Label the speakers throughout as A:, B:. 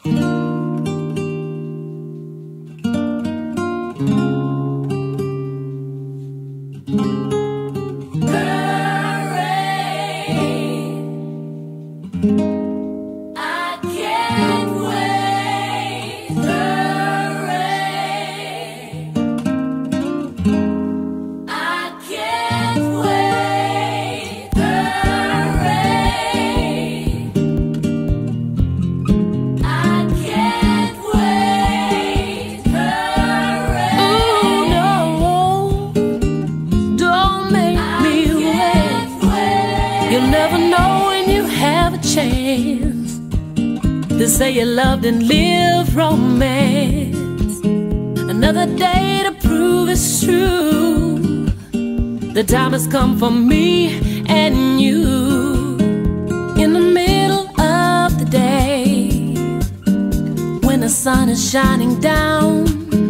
A: To say you loved and lived romance, another day to prove it's true. The time has come for me and you. In the middle of the day, when the sun is shining down,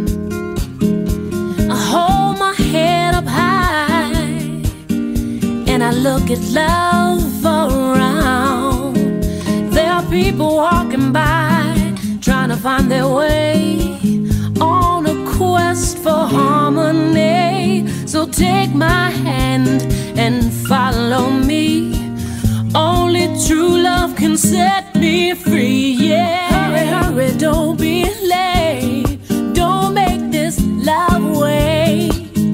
A: I hold my head up high and I look at love around. There are people walking by, trying to find their way, on a quest for harmony. So take my hand and follow me. Only true love can set me free, yeah. Hurry, hurry, don't be late. Don't make this love wait.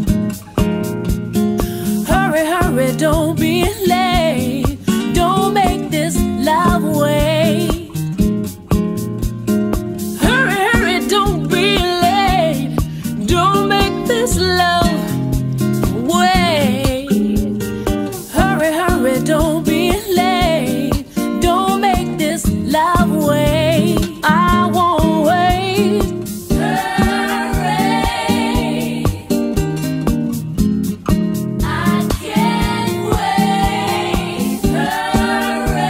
A: Hurry, hurry, don't be late. Don't make this love wait. Hurry, hurry, don't be late. Don't make this love wait. Hurry, hurry, don't be late. Don't make this love wait. I won't wait. Hurry, I can't wait. Hurry,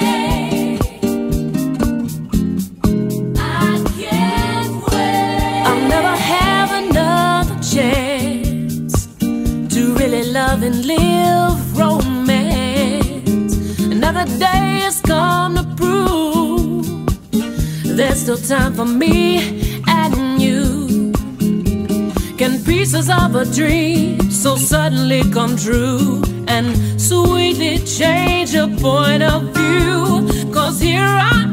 A: I can't wait. I'll never have another chance to really love and live romance. Another day has come to prove there's still time for me and you. Can pieces of a dream so suddenly come true and sweetly change your point of view? 'Cause here I